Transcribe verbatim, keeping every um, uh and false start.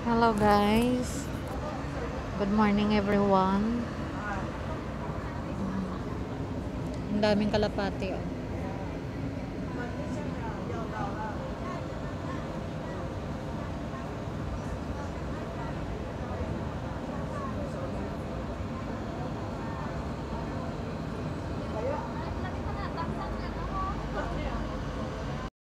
Hello guys. Good morning everyone. Ang daming kalapati oh.